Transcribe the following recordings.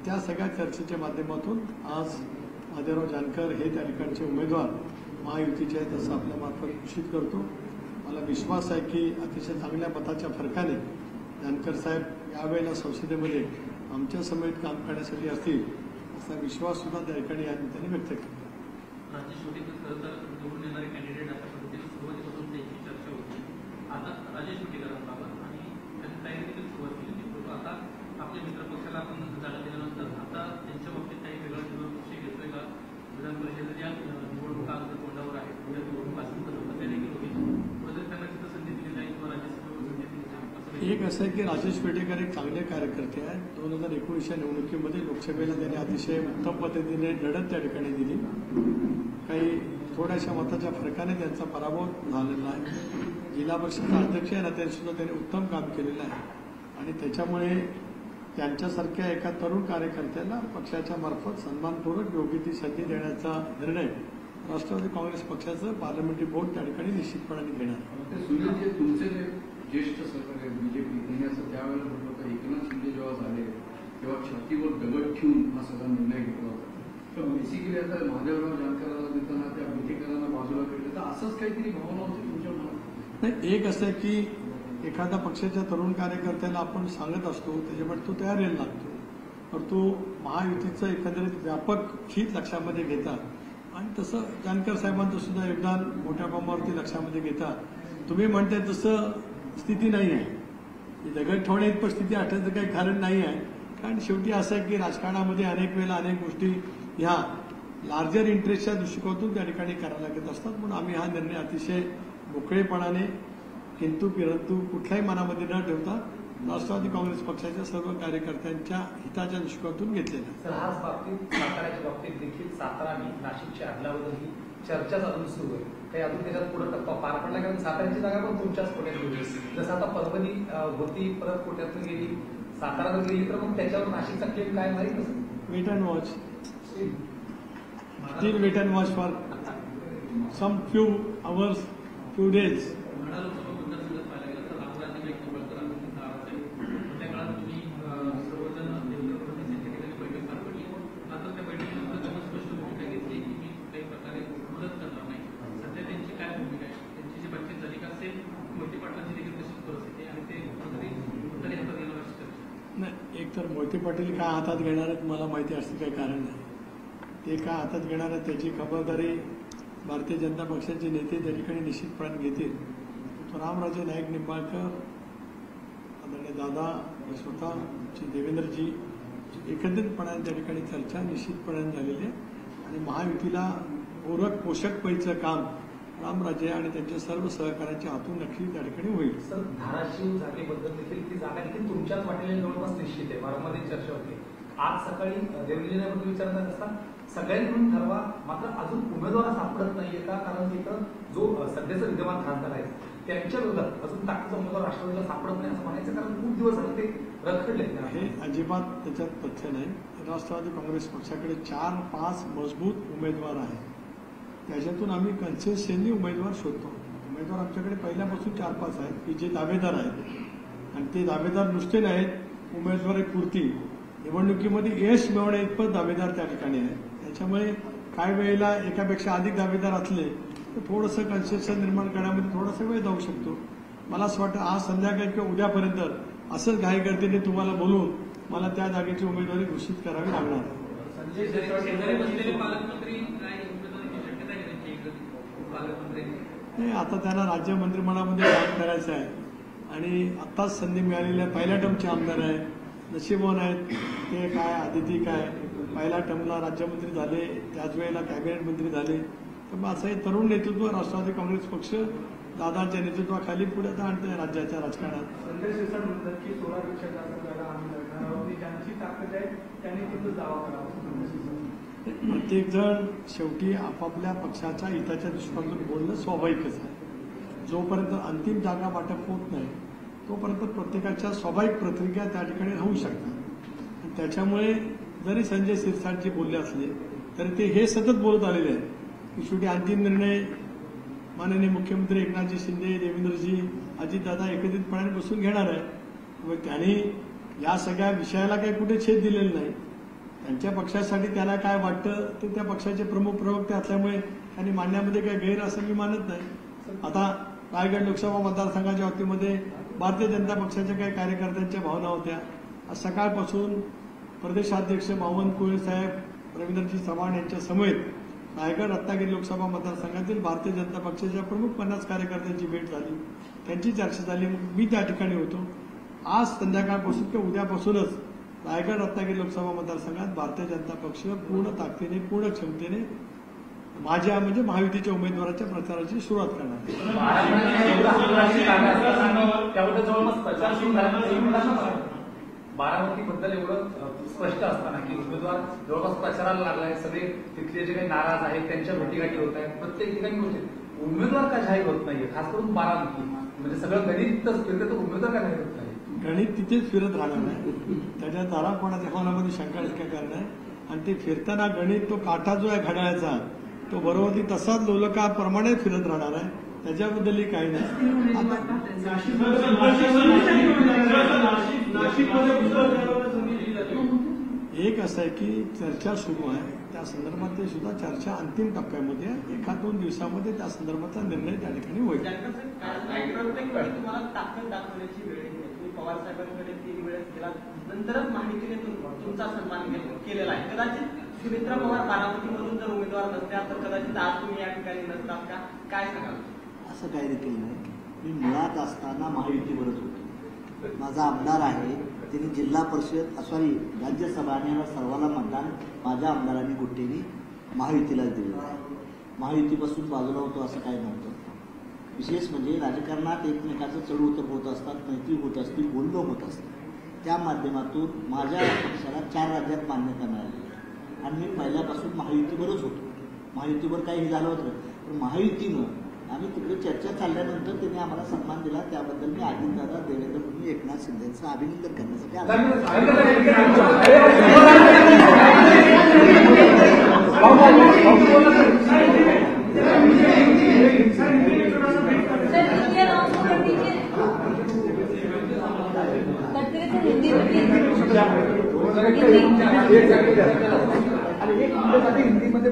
त्या सगळ्या चर्चेच्या माध्यमातून आज महादेवराव जानकर हे त्या ठिकाणचे उमेदवार महायुतीचे आहेत असं आपल्या मार्फत घोषित करतो. मला विश्वास आहे की अतिशय चांगल्या मताच्या फरकाने जानकर साहेब यावेळेला संसदेमध्ये आमच्या समेत काम करण्यासाठी असतील असा विश्वास सुद्धा त्या ठिकाणी या निमित्ताने व्यक्त केला. राज्य खरं तर निवडून येणारे कॅन्डिडेट अशा पद्धतीने सुरुवातीपासून त्यांची चर्चा होती. आता राजेश विटेकरांबाबत आणि त्यांनी तयारी देखील सुरुवात केली होती. परंतु आता आपल्या मित्रपक्षाला आपण जागा दिल्यानंतर आता त्यांच्या बाबतीत काही वेगळा निर्णय घेतोय का? विधान परिषदेच्या निवडणुका तोंडावर आहेत, उद्या निवडणूक असेल तर त्या देखील होतील. कुठेतरी त्यांना तिथं संधी दिली जाईल किंवा राज्यसभेवर संधी दिली जाईल. एक असं आहे की राजेश पेटेकर एक चांगले कार्यकर्ते आहेत. 2019च्या निवडणुकीमध्ये लोकसभेला त्यांनी अतिशय उत्तम पद्धतीने लढत त्या ठिकाणी दिली. काही थोड्याशा मताच्या फरकाने त्यांचा पराभव झालेला आहे. जिल्हा परिषद अध्यक्ष आहे ना, त्यांनी सुद्धा त्यांनी उत्तम काम केलेलं आहे आणि त्याच्यामुळे त्यांच्यासारख्या एका तरुण कार्यकर्त्याला पक्षाच्या मार्फत सन्मानपूर्वक योग्य ती संधी देण्याचा निर्णय राष्ट्रवादी काँग्रेस पक्षाचं पार्लमेंटरी बोर्ड त्या ठिकाणी निश्चितपणाने घेणार. सुनीलजी, तुमचे जे ज्येष्ठ सहकारी बीजेपी त्यांनी असं त्यावेळेला म्हटलं होतं, एकनाथ शिंदे जेव्हा झाले तेव्हा छातीवर दगड ठेवून हा सगळा निर्णय घेतला होता. तर बेसिकली आता महादेवराव जानकरांना देताना त्या विटेकरांना बाजूला केलं, तर असंच काहीतरी भावना होती तुमच्या मनात? नाही, एक असं आहे की एखाद्या पक्षाच्या तरुण कार्यकर्त्याला आपण सांगत असतो, त्याच्यामुळे तो तयारीला लागतो. तर तो महायुतीचं एकंदरीत व्यापक हित लक्षामध्ये घेता आणि तसं जानकर साहेबांचं सुद्धा योगदान मोठ्या प्रमाणावरती लक्षामध्ये घेता. तुम्ही म्हणताय तसं स्थिती नाही आहे. दगड ठेवण्या इतपत स्थिती आठवण्याचं काही कारण नाही आहे. कारण शेवटी असं आहे की राजकारणामध्ये अनेक वेळेला अनेक गोष्टी ह्या लार्जर इंटरेस्टच्या दृष्टिकोनातून त्या ठिकाणी करायला लागत असतात. म्हणून आम्ही हा निर्णय अतिशय मोकळेपणाने किंतु परंतु कुठल्याही मनामध्ये न ठेवता राष्ट्रवादी काँग्रेस पक्षाच्या सर्व कार्यकर्त्यांच्या हिताच्या दृष्टिकोनातून घेतलेला आहे. सर, हाच बाबतीत साताऱ्याच्या बाबतीत देखील सातारा आणि नाशिकच्या अदलाबदल ही चर्चा अजून सुरू आहे. काही अजून त्याच्यात पुढे टप्पा पार पडला, कारण साताऱ्याची जागा पण तुमच्याच कोट्यात गेली. जसं आता परभणी होती, परत कोट्यातून गेली, सातारा जर गेली तर मग त्याच्यावर नाशिकचा क्लेम काय माहीत कसं? Wait and watch, still wait and watch for some few hours, few days. नाही, एक तर मोहिते पाटील काय हातात घेणार आहेत मला माहिती असते, काही कारण नाही. ते काय हातात घेणार आहेत त्याची खबरदारी भारतीय जनता पक्षाचे नेते त्या ठिकाणी निश्चितपणे घेतील. तो रामराजे नाईक निंबाळकर, आदरणीय दादा, स्वतः देवेंद्रजी, एकत्रितपणाने त्या ठिकाणी चर्चा निश्चितपणे झालेली आहे आणि महायुतीला पूरक पोषक पैचं काम रामराजे आणि त्यांच्या सर्व सहकार्याच्या हातून नक्की त्या ठिकाणी होईल. सर, धाराशिव जागेबद्दल देखील ती जागा देखील तुमच्याच वाटेल जवळपास निश्चित आहे. वारंवार चर्चा होते. आज सकाळी देवेंद्रजींबद्दल विचारण्यात असता सगळ्यांनी म्हणून ठरवा, मात्र अजून उमेदवार सापडत नाहीये का? कारण तिथं जो सध्याचा विद्यमान खासदार आहे त्यांच्या विरोधात अजून ताकदीचा उमेदवार राष्ट्रवादीला सापडत नाही असं म्हणायचं, कारण खूप दिवस झाले ते रखडले. हे अजिबात त्याच्यात तथ्य नाही. राष्ट्रवादी काँग्रेस पक्षाकडे 4-5 मजबूत उमेदवार आहेत. त्याच्यातून आम्ही कन्सेशनली उमेदवार शोधतो. उमेदवार आमच्याकडे पहिल्यापासून 4-5 आहेत की जे दावेदार आहेत आणि ते दावेदार नुसते नाहीत, उमेदवारी पुरती निवडणुकीमध्ये यश मिळवण्या इतपत दावेदार त्या ठिकाणी आहेत. त्याच्यामुळे काही वेळेला एकापेक्षा अधिक दावेदार असले तर थोडंसं कन्सेशन निर्माण करण्यामध्ये थोडासा वेळ जाऊ शकतो. मला असं वाटतं आज संध्याकाळी किंवा उद्यापर्यंत असंच घाईगर्दीने तुम्हाला बोलून मला त्या जागेची उमेदवारी घोषित करावी लागणार आहे. नाही, आता त्यांना राज्य मंत्रिमंडळामध्ये काम करायचं आहे आणि आत्ताच संधी मिळालेली आहे. पहिल्या टर्मचे आमदार आहे, नशीबवान आहेत ते. काय आदिती काय पहिल्या टर्मला राज्यमंत्री झाले, त्याच वेळेला कॅबिनेट मंत्री झाले. तर मग असं हे तरुण नेतृत्व राष्ट्रवादी काँग्रेस पक्ष दादांच्या नेतृत्वाखाली पुढे आणतंय राज्याच्या राजकारणात. संजय शिरसाट म्हणतात की 16पेक्षा जास्त जागा आम्ही लढणार, ज्यांची ताकद आहे त्यांनी तिथं दावा करावा. प्रत्येक जण शेवटी आपापल्या पक्षाच्या हिताच्या दृष्टिकोनातून बोलणं स्वाभाविकच आहे. जोपर्यंत अंतिम जागा वाटप होत नाही तोपर्यंत प्रत्येकाच्या स्वाभाविक प्रतिक्रिया त्या ठिकाणी राहू शकतात. त्याच्यामुळे जरी संजय शिरसाटजी बोलले असले तरी ते हे सतत बोलत आलेले आहेत की शेवटी अंतिम निर्णय माननीय मुख्यमंत्री एकनाथजी शिंदे, देवेंद्रजी, अजितदादा एकत्रितपणाने बसून घेणार आहे. व त्यांनी या सगळ्या विषयाला काही कुठे छेद दिलेला नाही. त्यांच्या पक्षासाठी त्याला काय वाटतं ते त्या पक्षाचे प्रमुख प्रवक्ते असल्यामुळे त्यांनी मांडण्यामध्ये काही गैर असं मी मानत नाही. आता रायगड लोकसभा मतदारसंघाच्या बाबतीमध्ये भारतीय जनता पक्षाच्या काही कार्यकर्त्यांच्या भावना होत्या. आज सकाळपासून प्रदेशाध्यक्ष बावनकुळे कुळे साहेब रवींद्रजी चव्हाण यांच्या समेत रायगड रत्नागिरी लोकसभा मतदारसंघातील भारतीय जनता पक्षाच्या प्रमुख 50 कार्यकर्त्यांची भेट झाली, त्यांची चर्चा झाली. मी त्या ठिकाणी होतो. आज संध्याकाळपासून किंवा उद्यापासूनच रायगड रत्नागिरी लोकसभा मतदारसंघात भारतीय जनता पक्ष पूर्ण ताकदीने पूर्ण क्षमतेने माझ्या म्हणजे महायुतीच्या उमेदवाराच्या प्रचाराची सुरुवात करणार. बारामतीबद्दल एवढं स्पष्ट असताना की उमेदवार जवळपास प्रचाराला लागलाय, सगळे तिथले जे काही नाराज आहेत त्यांच्या भेटीगाठी होत आहेत, प्रत्येक ठिकाणी होते. उमेदवार का जाहीर होत नाहीये, खास करून बारामती म्हणजे सगळं गणितच फिरते, तर उमेदवार का जाहीर होत नाही? गणित तिथेच फिरत राहणार आहे. त्याच्या दारा कोणाच्या मनामध्ये शंका करणार आहे. आणि ते फिरताना गणित तो काटा जो आहे घड्याळाचा तो बरोबर तसाच लोलकाप्रमाणे फिरत राहणार आहे. त्याच्याबद्दलही काही नाही. आता एक असं आहे की चर्चा सुरू आहे, त्या संदर्भात ते सुद्धा चर्चा अंतिम टप्प्यामध्ये आहे. 1-2 दिवसामध्ये त्या संदर्भातला निर्णय त्या ठिकाणी होईल. तुम्हाला ताकद दाखवण्याची वेळ येते. तुम्ही पवार साहेबांकडे 3 वेळेस गेला, नंतरच माहितीने तुमचा सन्मान केलेला आहे. कदाचित सुमित्रा पवार बारामतीमधून जर उमेदवार नसत्या तर कदाचित आज तुम्ही या ठिकाणी नसतात का? काय सांगाल? असं काही देखील नाही. मी मुळात असताना महायुतीवरच होतो. माझा आमदार आहे, त्यांनी जिल्हा परिषद राज्यसभा आणि सर्वांना मतदान माझ्या आमदारांनी गुट्टेनी महायुतीलाच दिलेलं आहे. महायुतीपासून बाजूला होतो असं काही नव्हतं. विशेष म्हणजे राजकारणात एकमेकाचं चढ उतर होत असतात, मैत्री होत असतील, बोलणं होत असतं. त्या माध्यमातून माझ्या पक्षाला 4 राज्यात मान्यता मिळाली आणि मी पहिल्यापासून महायुतीवरच होतो. महायुतीवर काही झालं होतं पण महायुतीनं आम्ही तिकडे चर्चा चालल्यानंतर त्यांनी आम्हाला सन्मान दिला. त्याबद्दल मी अजितदादा, देवेंद्र फडणवीस, एकनाथ शिंदेचं अभिनंदन करण्यासाठी हिंदीमध्ये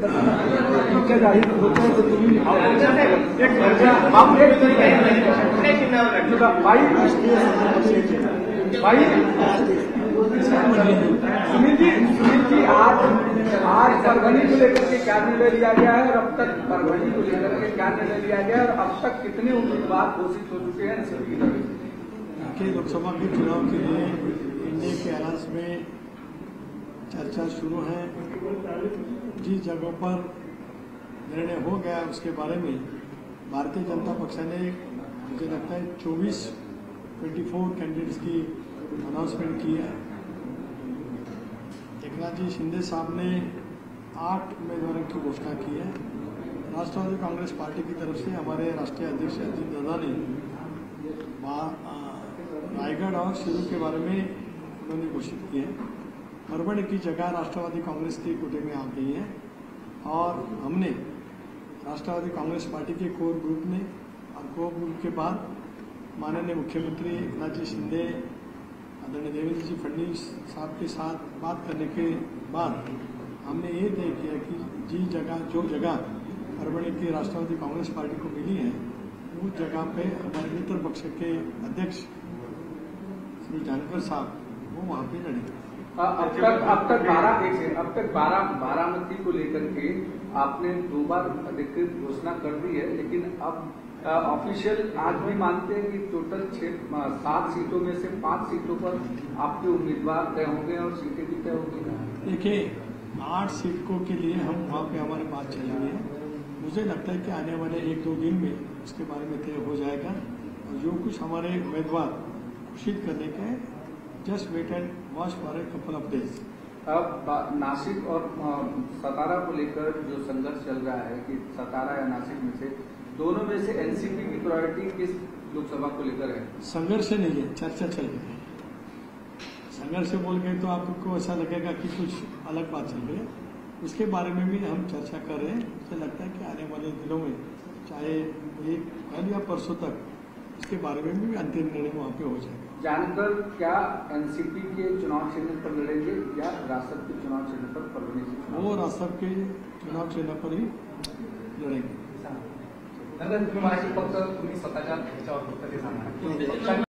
सुनील जी आज परभनी को लेकर के क्या निर्णय लिया गया है और अब तक परभनी को लेकर के क्या निर्णय लिया गया है और अब तक कितने उम्मीदवार घोषित हो चुके हैं? लोकसभा के चुनाव के लिए इंडिया के अलायंस में चर्चा शुरू है. जिस जगहों पर निर्णय हो गया उसके बारे में भारतीय जनता पक्ष ने मुझे लगता है 24 कैंडिडेट्स की अनाउंसमेंट की है. एकनाथ जी शिंदे साहब ने 8 उम्मीदवारों की घोषणा की है. राष्ट्रवादी कांग्रेस पार्टी की तरफ से हमारे राष्ट्रीय अध्यक्ष अजीत दादा ने रायगढ़ और शिरू के बारे में उन्होंने घोषित किया है. परभणी की जगह राष्ट्रवादी कांग्रेस की कोटे में आ गई है और हमने राष्ट्रवादी कांग्रेस पार्टी के कोर ग्रुप ने और कोर ग्रुप के बाद माननीय मुख्यमंत्री एकनाथ जी शिंदे, आदरणीय देवेंद्र जी फडणवीस साहब के साथ बात करने के बाद हमने ये तय किया कि जो जगह परभणी की राष्ट्रवादी कांग्रेस पार्टी को मिली है उस जगह पे हमारे मित्र पक्ष के अध्यक्ष श्री जानकर साहब वो वहाँ पे लड़ेंगे. अब तक बारामती को लेकर के आपने 2 बार अधिकृत घोषणा कर दी है, लेकिन अब ऑफिशियल आज भी मानते हैं कि टोटल 7 सीटों में से 5 सीटों पर आपके उम्मीदवार तय होंगे और सीटें भी तय होंगी. देखिए 8 सीटों के लिए हम वहाँ पे हमारी बात चलेंगे. मुझे लगता है कि आने वाले 1-2 दिन में उसके बारे में तय हो जाएगा और जो कुछ हमारे उम्मीदवार घोषित करने के just wait and watch for a couple of days. अब नासिक और सतारा को लेकर जो संघर्ष चल रहा है कि सतारा या नासिक में से दोनों में से एनसीपी की प्रायोरिटी किस लोकसभा को लेकर है? संघर्ष नहीं है, चर्चा चल रही है. संघर्ष बोल गए तो आपको ऐसा लगेगा कि कुछ अलग बात चल रही है. उसके बारे में भी हम चर्चा कर रहे हैं. मुझे लगता है कि आने वाले दिनों में चाहे कल या परसों तक इसके बारे में भी अंतिम निर्णय वहाँ पे हो जाएगा. जानकर क्या एनसीपी के चुनाव चिन्ह पर लड़ेंगे या रासप के चुनाव चिन्ह पर परभणी से चुनाव? वो रासप के चुनाव चिन्ह पर ही लढेंगे. नंतर तुम्ही मला फक्त तुम्ही स्वतःच्या ह्याच्यावर फक्त ते सांगा.